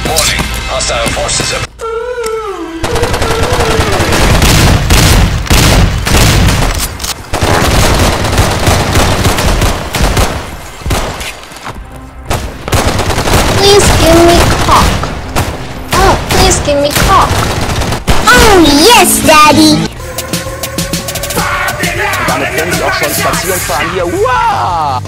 Warning, hostile forces have... Please give me cock. Oh, please give me cock. Oh, yes, Daddy. Damit können Sie auch schon spazieren fahren hier. Wow!